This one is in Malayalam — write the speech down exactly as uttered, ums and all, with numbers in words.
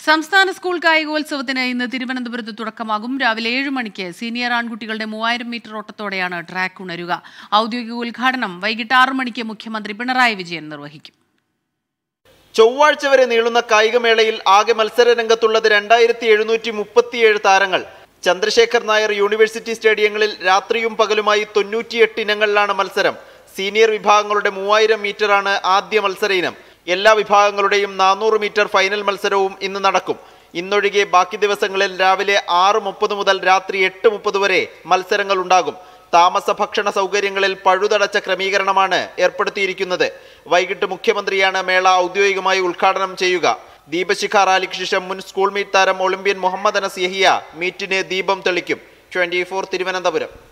സംസ്ഥാന സ്കൂൾ കായികോത്സവത്തിന് ഇന്ന് തിരുവനന്തപുരത്ത് തുടക്കമാകും. രാവിലെ ഏഴ് മണിക്ക് സീനിയർ ആൺകുട്ടികളുടെ മൂവായിരം മീറ്റർ ഓട്ടത്തോടെയാണ് ട്രാക്ക് ഉണരുക. ഔദ്യോഗിക ഉദ്ഘാടനം വൈകിട്ട് ആറു മണിക്ക് മുഖ്യമന്ത്രി പിണറായി വിജയൻ നിർവഹിക്കും. ചൊവ്വാഴ്ച വരെ നീളുന്ന കായികമേളയിൽ ആകെ മത്സര രംഗത്തുള്ളത് രണ്ടായിരത്തി എഴുന്നൂറ്റി മുപ്പത്തിയേഴ് താരങ്ങൾ. ചന്ദ്രശേഖർ നായർ യൂണിവേഴ്സിറ്റി സ്റ്റേഡിയങ്ങളിൽ രാത്രിയും പകലുമായി തൊണ്ണൂറ്റിയെട്ട് ഇനങ്ങളിലാണ് മത്സരം. സീനിയർ വിഭാഗങ്ങളുടെ മൂവായിരം മീറ്ററാണ് ആദ്യ മത്സര ഇനം. എല്ലാ വിഭാഗങ്ങളുടെയും നാനൂറ് മീറ്റർ ഫൈനൽ മത്സരവും ഇന്ന് നടക്കും. ഇന്നൊഴികെ ബാക്കി ദിവസങ്ങളിൽ രാവിലെ ആറ് മുപ്പത് മുതൽ രാത്രി എട്ട് മുപ്പത് വരെ മത്സരങ്ങൾ ഉണ്ടാകും. താമസ ഭക്ഷണ സൗകര്യങ്ങളിൽ പഴുതടച്ച ക്രമീകരണമാണ് ഏർപ്പെടുത്തിയിരിക്കുന്നത്. വൈകിട്ട് മുഖ്യമന്ത്രിയാണ് മേള ഔദ്യോഗികമായി ഉദ്ഘാടനം ചെയ്യുക. ദീപശിഖ റാലിക്ക് ശേഷം മുൻ സ്കൂൾ മീറ്റ് താരം ഒളിമ്പ്യൻ മുഹമ്മദ് അനസ് യഹിയ മീറ്റിന് ദീപം തെളിക്കും. Twenty four Thiruvananthapuram.